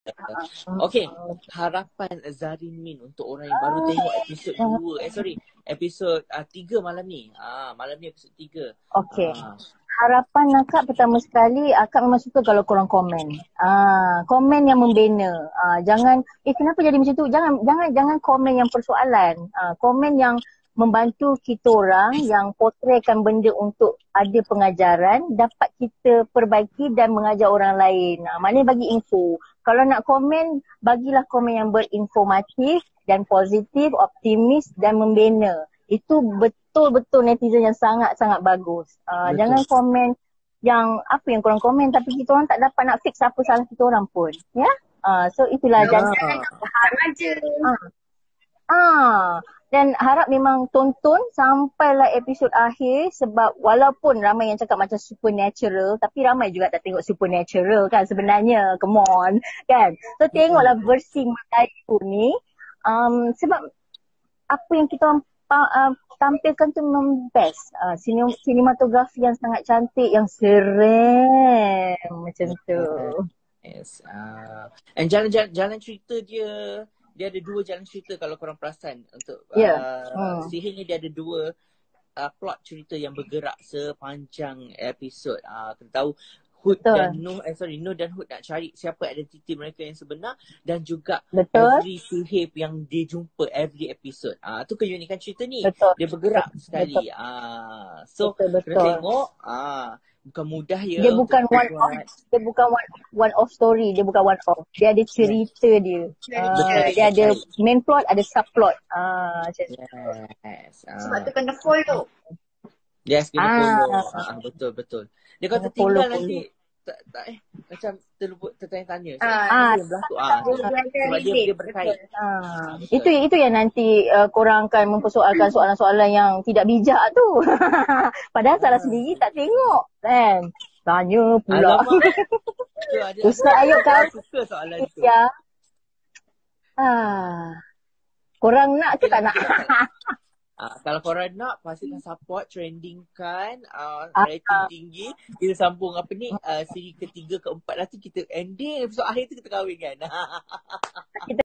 Okay, harapan Zarimin untuk orang yang baru tengok episod 2, episod 3 malam ni. Malam ni episod 3. Okay. Harapan akak pertama sekali, akak memang suka kalau korang komen. Komen yang membina. Jangan, kenapa jadi macam tu? Jangan komen yang persoalan. Komen yang membantu kita orang yang potretkan benda untuk ada pengajaran, dapat kita perbaiki dan mengajar orang lain. Maknanya bagi info. Kalau nak komen, bagilah komen yang berinformatif dan positif, optimis dan membina. Itu betul-betul netizen yang sangat-sangat bagus. Jangan komen yang apa yang korang komen tapi kita orang tak dapat nak fix apa salah kita orang pun. Ya? So itulah jangan harap je. Dan harap memang tonton sampailah episod akhir sebab walaupun ramai yang cakap macam supernatural tapi ramai juga tak tengok supernatural kan sebenarnya. Come on. Kan? So tengoklah versi Melayu ni sebab apa yang kita orang tampilkan tu memang best. Sinematografi yang sangat cantik, yang serem macam tu. Yes. And jalan cerita dia ada 2 jalan cerita kalau korang perasan untuk Sihir ni dia ada 2 plot cerita yang bergerak sepanjang episod. Kita tahu Hood dan Noh dan Hood nak cari siapa identiti mereka yang sebenar dan juga every sihir yang dia jumpa every episode. Tu keunikan cerita ni. Dia bergerak sekali. So kena tengok bukan mudah ya. Dia bukan one off story, dia bukan one off. Dia ada cerita dia. Dia ada main plot, ada subplot. Sebab tu kena follow. Yes, kena follow. Betul. Dia kata tinggal nanti macam tertanya-tanya. Sebab dia berkait. Itu yang nanti korang akan mempersoalkan soalan-soalan yang tidak bijak tu. Padahal salah sendiri tak tengok kan. Tanya pula. Ustaz Ayub kan suka soalan tu. Ya. Korang nak ke tak nak? Kalau korang nak, pastikan support, trendingkan, rating tinggi. Kita sambung siri ke-3, ke-4. Nanti kita ending episod akhir tu kita kahwin kan.